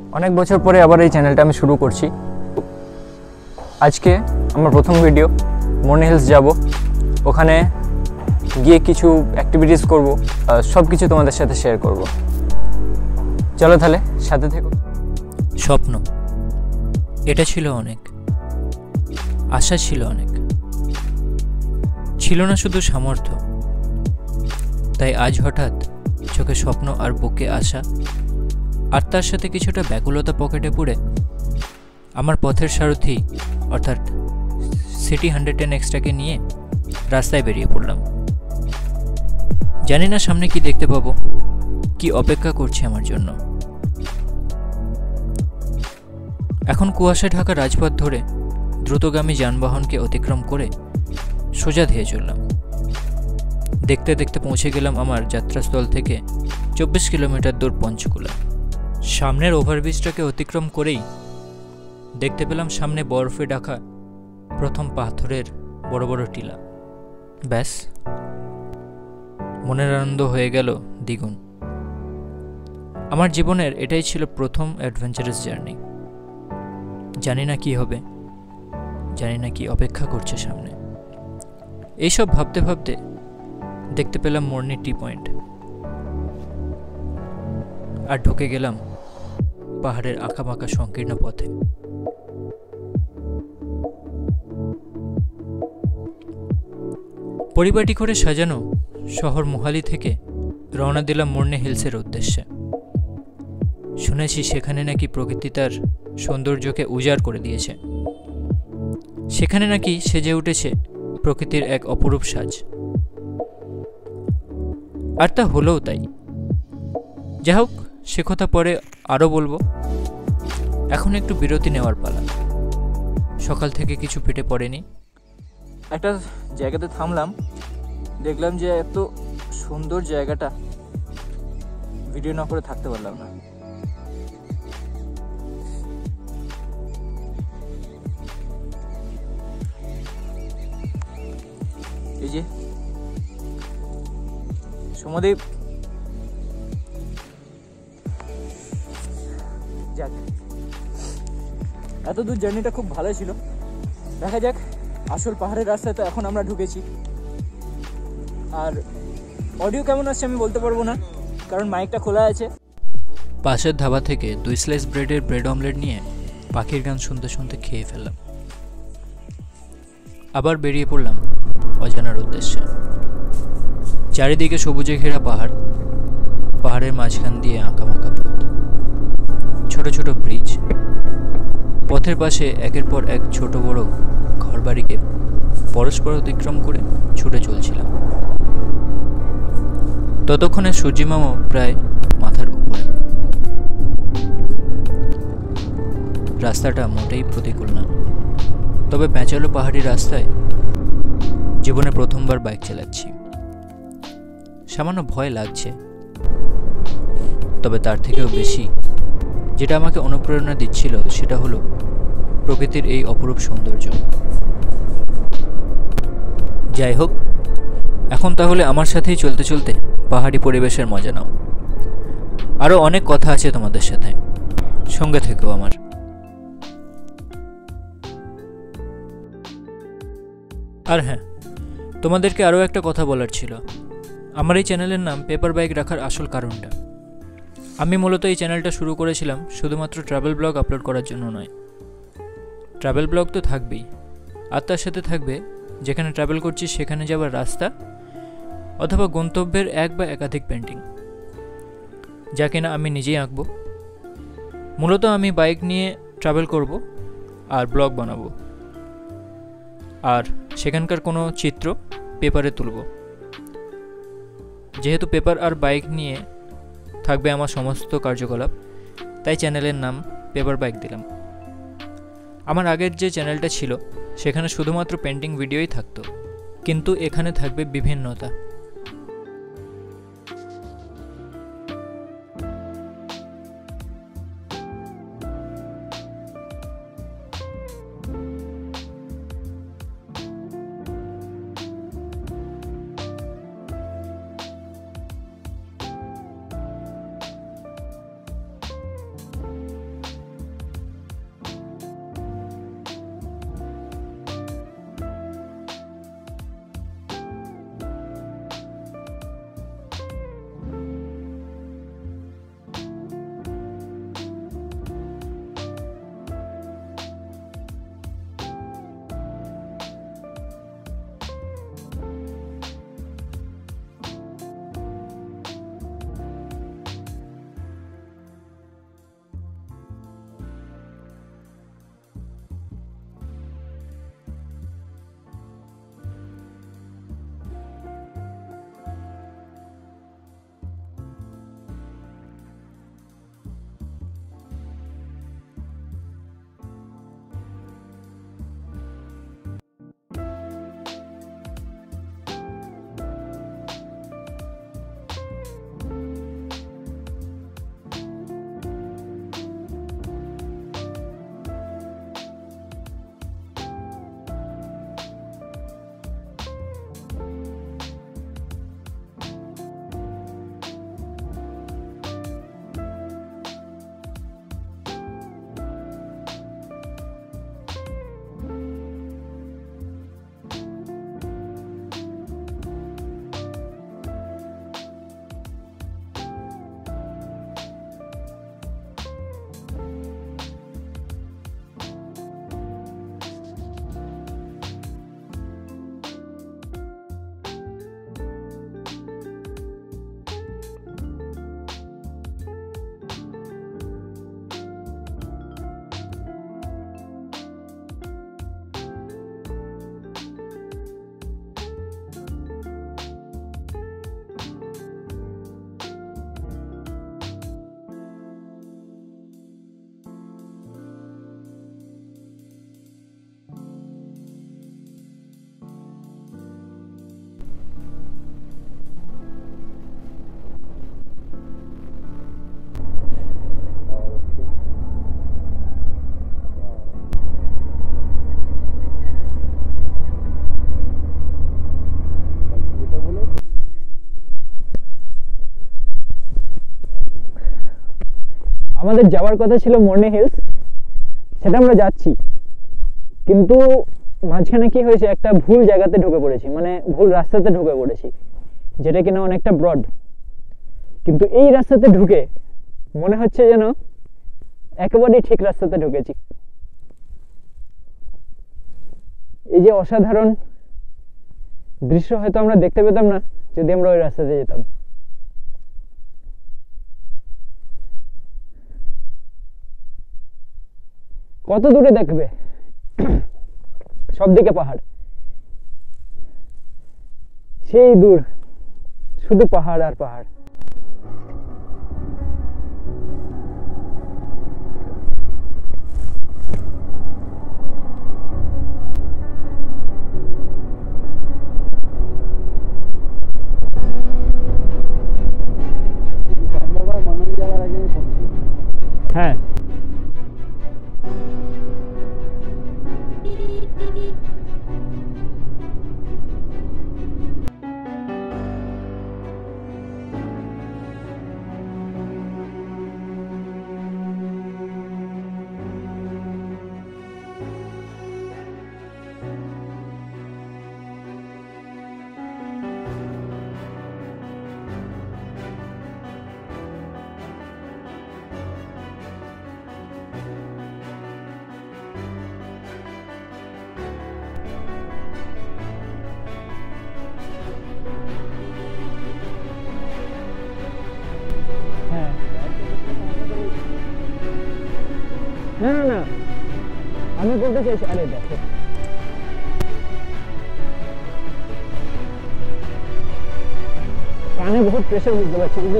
অনেক বছর পরে আবার এই চ্যানেলটা আমি শুরু করছি। আজকে আমার প্রথম ভিডিও, মর্নি হিলস যাব, ওখানে গিয়ে কিছু অ্যাক্টিভিটিস করব, সব কিছু তোমাদের সাথে শেয়ার করব। চলো তাহলে সাথে থেকো। স্বপ্ন, এটা ছিল অনেক, আশা ছিল অনেক, ছিল না শুধু সামর্থ্য। তাই আজ হঠাৎ চোখে স্বপ্ন আর বুকে আশা, আর তার সাথে কিছুটা ব্যাকুলতা পকেটে পুরে আমার পথের সারথি অর্থাৎ সিটি 110 এক্সট্রাকে নিয়ে রাস্তায় বেরিয়ে পড়লাম। জানি না সামনে কি দেখতে পাবো, কি অপেক্ষা করছে আমার জন্য। এখন কুয়াশায় ঢাকা রাজপথ ধরে দ্রুতগামী যানবাহনকে অতিক্রম করে সোজা ধেয়ে চললাম। দেখতে দেখতে পৌঁছে গেলাম আমার যাত্রাস্থল থেকে 24 কিলোমিটার দূর পঞ্চকুলা। সামনের ওভারব্রিজটাকে অতিক্রম করেই দেখতে পেলাম সামনে বরফে ঢাকা প্রথম পাথরের বড় বড় টিলা। ব্যাস, মনের আনন্দ হয়ে গেল দ্বিগুণ। আমার জীবনের এটাই ছিল প্রথম অ্যাডভেঞ্চারাস জার্নি। জানি না কি হবে, জানি না কি অপেক্ষা করছে সামনে। এইসব ভাবতে ভাবতে দেখতে পেলাম মর্নি টি পয়েন্ট, আর ঢুকে গেলাম পাহাড়ের আঁকাবাঁকা সংকীর্ণ পথে। পরিপাটি করে সাজানো শহর মোহালি থেকে রওনা দিলাম মর্নি হিলসের উদ্দেশ্যে। শুনেছি সেখানে নাকি প্রকৃতি তার সৌন্দর্যকে উজাড় করে দিয়েছে, সেখানে নাকি সেজে উঠেছে প্রকৃতির এক অপরূপ সাজ। আর তা হলেও তাই। যাই হোক, সে কথা পরে আরও বলবো। এখন একটু বিরতি নেওয়ার পালা। সকাল থেকে কিছু পেটে পড়েনি। একটা জায়গাতে থামলাম, দেখলাম যে এত সুন্দর জায়গাটা ভিডিও না করে থাকতে পারলাম না। এই যে সমদ্বীপ, যাক, এত দূর জার্নিটা খুব ভালো ছিল। দেখা যাক, আসল পাহাড়ের রাস্তায় তো এখন আমরা ঢুকেছি। আর অডিও কেমন আসছে আমি বলতে পারবো না, কারণ মাইকটা খোলা আছে। পাশের ধাবা থেকে 2 স্লাইস ব্রেডের ব্রেড অমলেট নিয়ে পাখির গান শুনতে শুনতে খেয়ে ফেললাম। আবার বেরিয়ে পড়লাম অজানার উদ্দেশ্যে। চারিদিকে সবুজে ঘেরা পাহাড়, পাহাড়ের মাঝখান দিয়ে আঁকাবাঁকা পথ, ছোট ছোট ব্রিজ, পথের পাশে একের পর এক ছোট বড় ঘরবাড়িকে পরস্পর অতিক্রম করে ছুটে চলছিলাম। ততক্ষণে সূর্যিমামা প্রায় মাথার উপরে। রাস্তাটা মোটেই প্রতিকূল না, তবে প্যাঁচালো পাহাড়ি রাস্তায় জীবনে প্রথমবার বাইক চালাচ্ছি। সামান্য ভয় লাগছে, তবে তার থেকেও বেশি যেটা আমাকে অনুপ্রেরণা দিচ্ছিল সেটা হলো প্রকৃতির এই অপরূপ সৌন্দর্য। যাই হোক, এখন তাহলে আমার সাথেই চলতে চলতে পাহাড়ি পরিবেশের মজা নাও। আরও অনেক কথা আছে তোমাদের সাথে, সঙ্গে থেকেও আমার। আর হ্যাঁ, তোমাদেরকে আরও একটা কথা বলার ছিল। আমার এই চ্যানেলের নাম পেপার বাইক রাখার আসল কারণটা, আমি মূলত এই চ্যানেলটা শুরু করেছিলাম শুধুমাত্র ট্রাভেল ব্লগ আপলোড করার জন্য নয়। ট্রাভেল ব্লগ তো থাকবেই, আর তার সাথে থাকবে যেখানে ট্রাভেল করছি সেখানে যাওয়ার রাস্তা অথবা গন্তব্যের এক বা একাধিক পেন্টিং, যা কিনা আমি নিজেই আঁকবো। মূলত আমি বাইক নিয়ে ট্রাভেল করব আর ব্লগ বানাবো, আর সেখানকার কোনো চিত্র পেপারে তুলব। যেহেতু পেপার আর বাইক নিয়ে থাকবে আমার সমস্ত কার্যকলাপ, তাই চ্যানেলের নাম পেপার বাইক দিলাম। আমার আগের যে চ্যানেলটা ছিল সেখানে শুধুমাত্র পেন্টিং ভিডিওই থাকতো, কিন্তু এখানে থাকবে বিভিন্নতা। আমাদের যাওয়ার কথা ছিল মর্নি হিলস, সেটা আমরা যাচ্ছি, কিন্তু মাঝখানে কি হয়েছে, একটা ভুল জায়গাতে ঢুকে পড়েছি, মানে ভুল রাস্তাতে ঢুকে পড়েছি, যেটা কিনা অনেকটা ব্রড। কিন্তু এই রাস্তাতে ঢুকে মনে হচ্ছে যেন একেবারেই ঠিক রাস্তাতে ঢুকেছি। এই যে অসাধারণ দৃশ্য হয়তো আমরা দেখতে পেতাম না যদি আমরা ওই রাস্তাতে যেতাম। কত দূরে দেখবে, সব দিকে পাহাড়, সেই দূর শুধু পাহাড় আর পাহাড়। হ্যাঁ, হ্যাঁ, না না না, আমি বলতে চাইছি, আরে দেখো কানে বহুত প্রেশার বুঝতে পারছি, বুঝলে?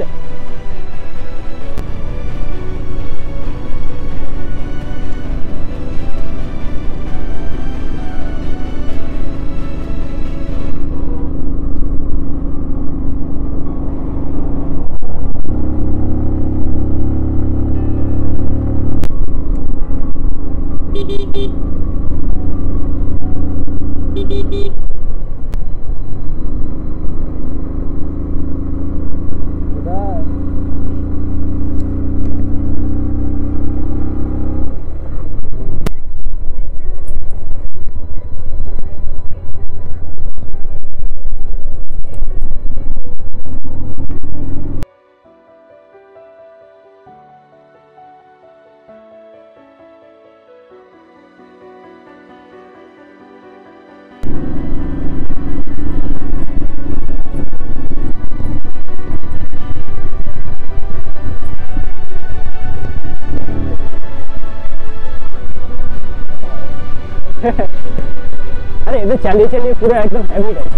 আরে এদের চালিয়ে চালিয়ে পুরো একদম হ্যাবিট আছে।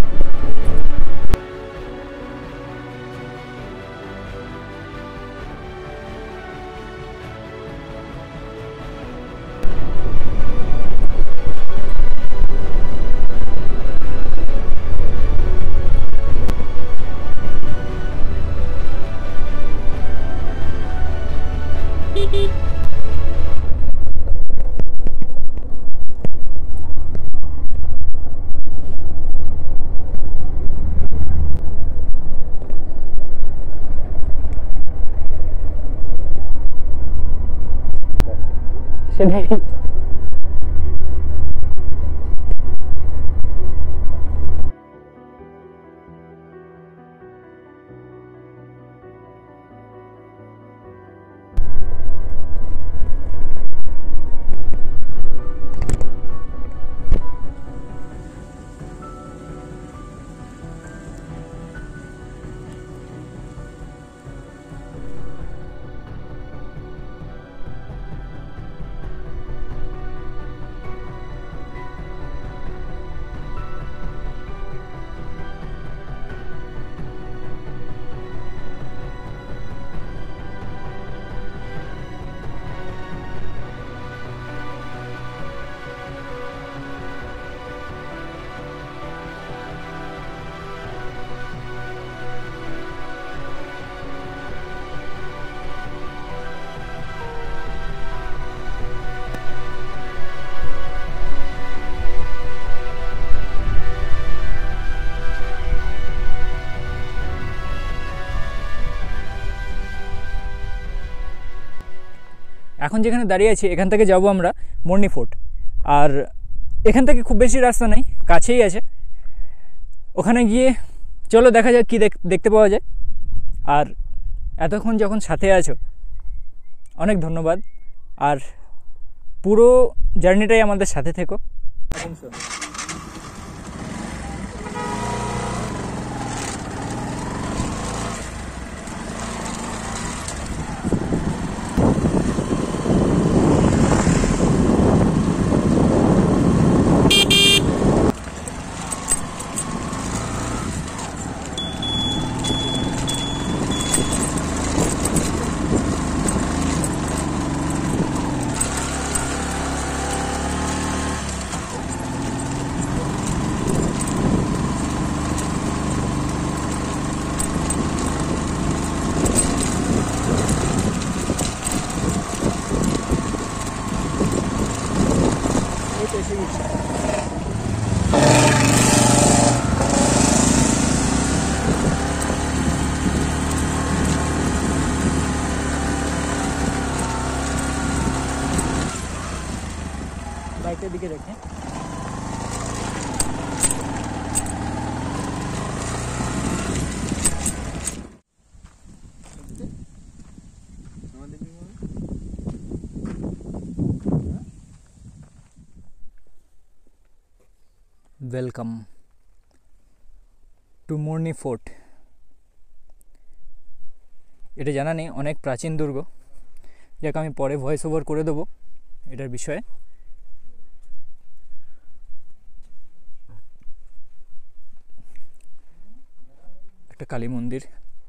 সেটাই। এখন যেখানে দাঁড়িয়ে আছি এখান থেকে যাব আমরা মর্নি ফোর্ট। আর এখান থেকে খুব বেশি রাস্তা নেই, কাছেই আছে। ওখানে গিয়ে চলো দেখা যাক কী দেখতে পাওয়া যায়। আর এতক্ষণ যখন সাথে আছো অনেক ধন্যবাদ। আর পুরো জার্নিটাই আমাদের সাথে থেকো। বাইকের দিকে দেখে ওয়েলকাম টু মর্নি ফোর্ট। এটা জানা নেই, অনেক প্রাচীন দুর্গ, যাকে আমি পরে ভয়েস ওভার করে দেবো এটার বিষয়ে। একটা কালী মন্দির,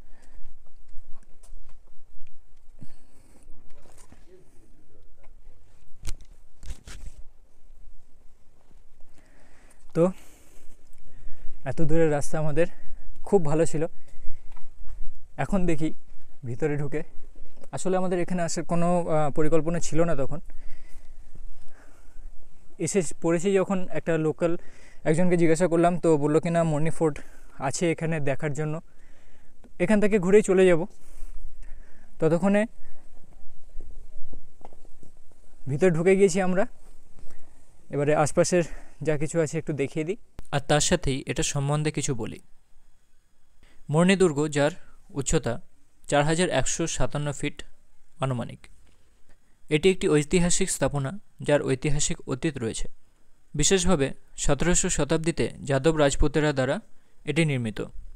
তো এত দূরের রাস্তা আমাদের খুব ভালো ছিল। এখন দেখি ভিতরে ঢুকে, আসলে আমাদের এখানে আসার কোনো পরিকল্পনা ছিল না তখন। এসে পড়েছি যখন একটা লোকাল একজনকে জিজ্ঞাসা করলাম, তো বললো কি না মর্নি ফোর্ট আছে এখানে দেখার জন্য, এখান থেকে ঘুরেই চলে যাব। ততক্ষণে ভিতরে ঢুকে গিয়েছি আমরা, এবারে আশপাশের যা কিছু আছে একটু দেখিয়ে দিই। আর তার সাথেই এটা সম্বন্ধে কিছু বলি। মর্নি দুর্গ, যার উচ্চতা 4157 ফিট আনুমানিক, এটি একটি ঐতিহাসিক স্থাপনা যার ঐতিহাসিক অতীত রয়েছে। বিশেষভাবে 17শো শতাব্দীতে যাদব রাজপুতেরা দ্বারা এটি নির্মিত।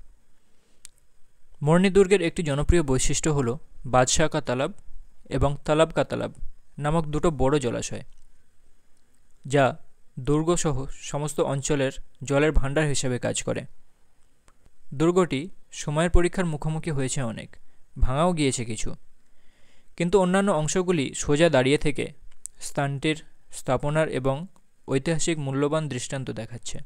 মর্নি দুর্গের একটি জনপ্রিয় বৈশিষ্ট্য হল বাদশাহ কা তালাব এবং তালাব কা তালাব নামক দুটো বড় জলাশয়, যা দুর্গসহ সমস্ত অঞ্চলের জলের ভাণ্ডার হিসেবে কাজ করে। দুর্গটি সময়ের পরীক্ষার মুখোমুখি হয়েছে অনেক, ভাঙাও গিয়েছে কিছু, কিন্তু অন্যান্য অংশগুলি সোজা দাঁড়িয়ে থেকে স্থানটির স্থাপনার এবং ঐতিহাসিক মূল্যবান দৃষ্টান্ত দেখাচ্ছে।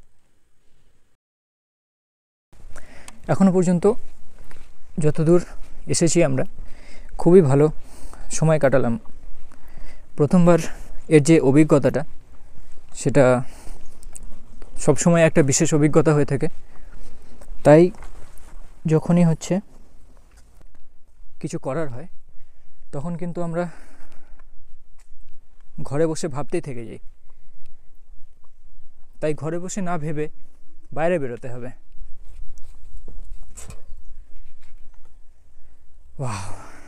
এখনও পর্যন্ত যতদূর এসেছি আমরা খুবই ভালো সময় কাটালাম। প্রথমবার এর যে অভিজ্ঞতাটা, সেটা সবসময় একটা বিশেষ অভিজ্ঞতা হয়ে থাকে। তাই যখনই হচ্ছে কিছু করার হয় তখন কিন্তু আমরা ঘরে বসে ভাবতেই থেকে যাই। তাই ঘরে বসে না ভেবে বাইরে বেরোতে হবে। ওয়াও,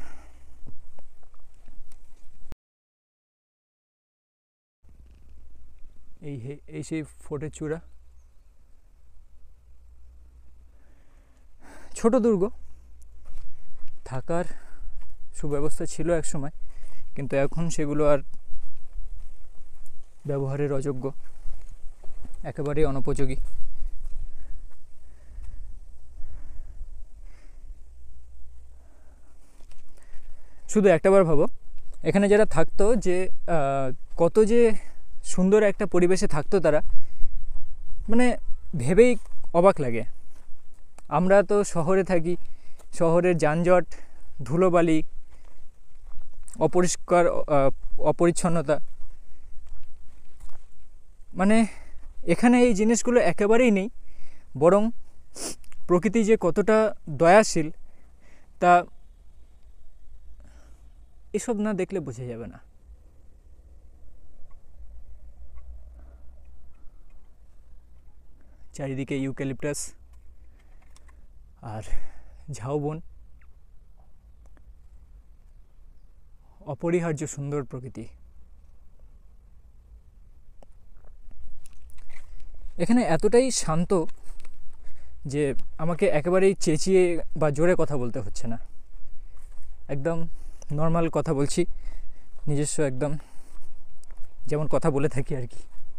এই সেই ফোর্টের চূড়া। ছোট দুর্গ, থাকার সুব্যবস্থা ছিল এক সময়, কিন্তু এখন সেগুলো আর ব্যবহারের অযোগ্য, একেবারেই অনুপযোগী। শুধু একটাবার ভাবো, এখানে যারা থাকতো যে কত যে সুন্দর একটা পরিবেশে থাকতো তারা, মানে ভেবেই অবাক লাগে। আমরা তো শহরে থাকি, শহরের যানজট, ধুলোবালি, অপরিষ্কার, অপরিচ্ছন্নতা, মানে এখানে এই জিনিসগুলো একেবারেই নেই। বরং প্রকৃতি যে কতটা দয়াশীল তা এসব না দেখলে বোঝা যাবে না। চারিদিকে ইউক্যালিপটাস আর ঝাউবন, অপরিহার্য সুন্দর প্রকৃতি। এখানে এতটাই শান্ত যে আমাকে একেবারেই চেঁচিয়ে বা জোরে কথা বলতে হচ্ছে না, একদম নর্মাল কথা বলছি, নিজস্ব একদম যেমন কথা বলে থাকি আর কি।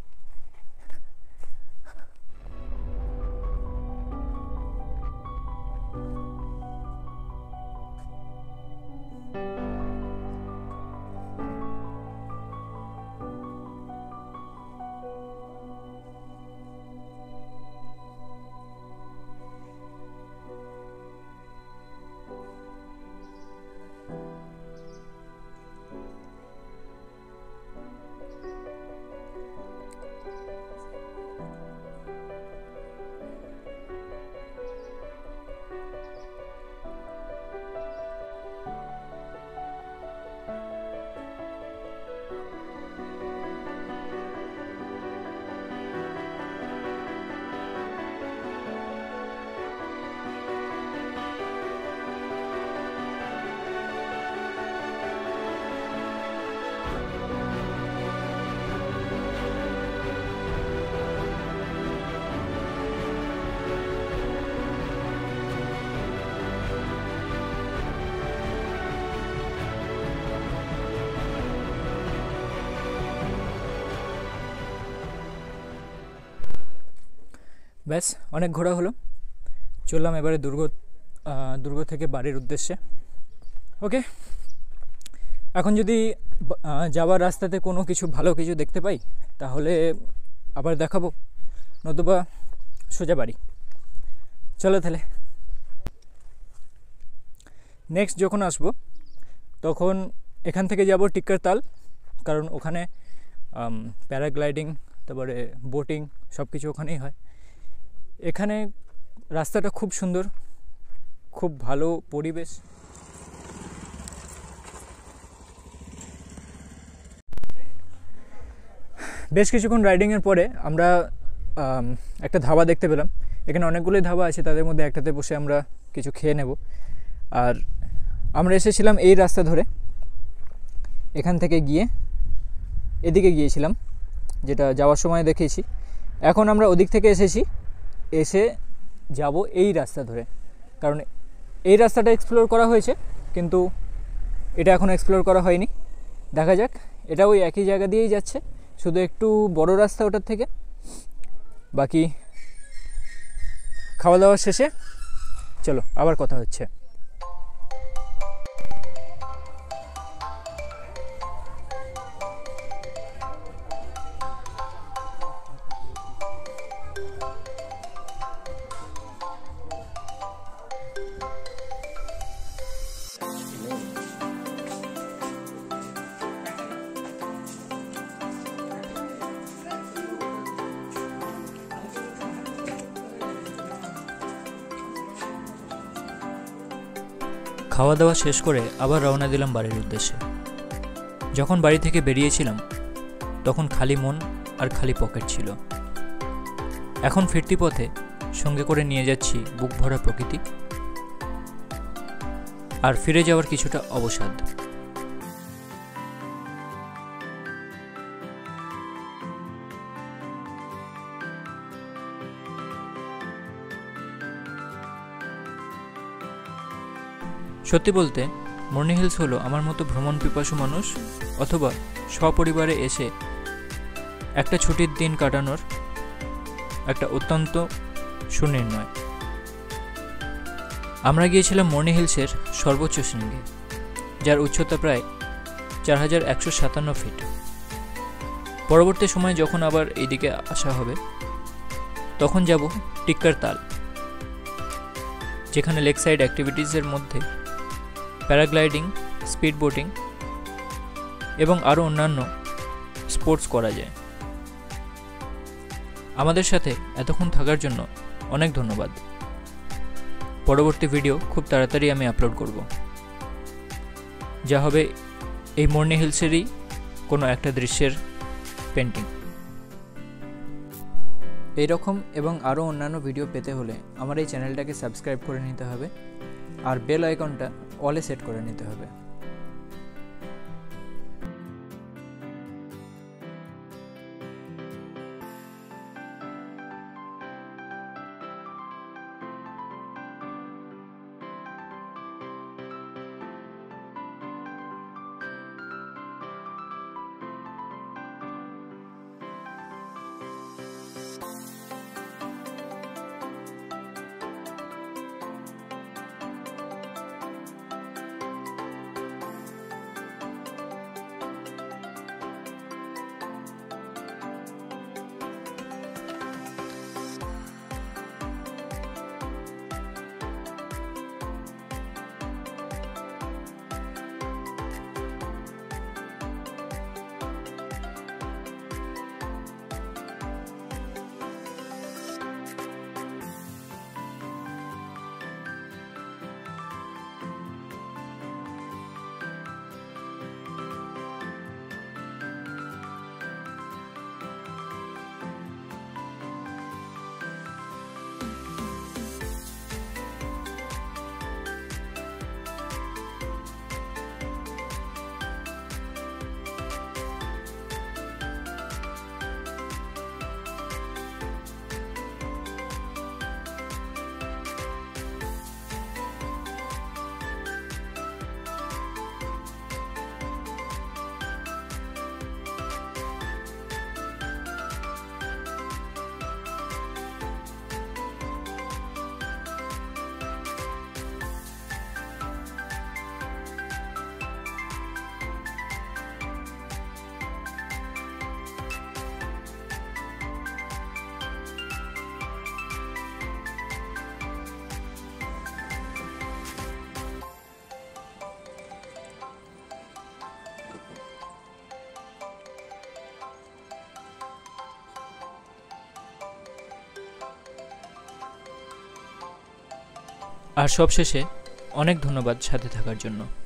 ব্যাস, অনেক ঘোরা হলো, চললাম এবারে দুর্গ থেকে বাড়ির উদ্দেশ্যে। ওকে, এখন যদি যাওয়ার রাস্তাতে কোনো কিছু ভালো কিছু দেখতে পাই তাহলে আবার দেখাবো, নতুবা সোজা বাড়ি। চলো তাহলে নেক্সট যখন আসবো তখন এখান থেকে যাব টিক্কার তাল, কারণ ওখানে প্যারাগ্লাইডিং, তারপরে বোটিং সব কিছু ওখানেই হয়। এখানে রাস্তাটা খুব সুন্দর, খুব ভালো পরিবেশ। বেশ কিছুক্ষণ রাইডিংয়ের পরে আমরা একটা ধাবা দেখতে পেলাম। এখানে অনেকগুলোই ধাবা আছে, তাদের মধ্যে একটাতে বসে আমরা কিছু খেয়ে নেব। আর আমরা এসেছিলাম এই রাস্তা ধরে, এখান থেকে গিয়ে এদিকে গিয়েছিলাম, যেটা যাওয়ার সময় দেখেছি। এখন আমরা ওদিক থেকে এসে যাব এই রাস্তা ধরে, কারণ এই রাস্তাটা এক্সপ্লোর করা হয়েছে কিন্তু এটা এখন এক্সপ্লোর করা হয়নি। দেখা যাক, এটা ওই একই জায়গা দিয়েই যাচ্ছে, শুধু একটু বড় রাস্তা ওটার থেকে। বাকি খাওয়া দাওয়া শেষে চলো আবার কথা হচ্ছে। খাওয়া দাওয়া শেষ করে আবার রওনা দিলাম বাড়ির উদ্দেশ্যে। যখন বাড়ি থেকে বেরিয়েছিলাম তখন খালি মন আর খালি পকেট ছিল। এখন ফিরতি পথে সঙ্গে করে নিয়ে যাচ্ছি বুক ভরা প্রকৃতি আর ফিরে যাওয়ার কিছুটা অবসাদ। সত্যি বলতে মর্নি হিলস হলো আমার মতো ভ্রমণ পিপাসু মানুষ অথবা সপরিবারে এসে একটা ছুটির দিন কাটানোর একটা অত্যন্ত সুনির্ণয়। আমরা গিয়েছিলাম মর্নি হিলসের সর্বোচ্চ শৃঙ্গে, যার উচ্চতা প্রায় 4157 ফিট। পরবর্তী সময় যখন আবার এইদিকে আসা হবে তখন যাব টিক্কার তাল, যেখানে লেক সাইড অ্যাক্টিভিটিসের মধ্যে প্যারাগ্লাইডিং, স্পিড বোটিং এবং আরও অন্যান্য স্পোর্টস করা যায়। আমাদের সাথে এতক্ষণ থাকার জন্য অনেক ধন্যবাদ। পরবর্তী ভিডিও খুব তাড়াতাড়ি আমি আপলোড করব, যা হবে এই মর্নি হিলসেরই কোনো একটা দৃশ্যের পেন্টিং। এই রকম এবং আরও অন্যান্য ভিডিও পেতে হলে আমার এই চ্যানেলটাকে সাবস্ক্রাইব করে নিতে হবে আর বেল আইকনটা অলে সেট করে নিতে হবে। আর সবশেষে অনেক ধন্যবাদ সাথে থাকার জন্য।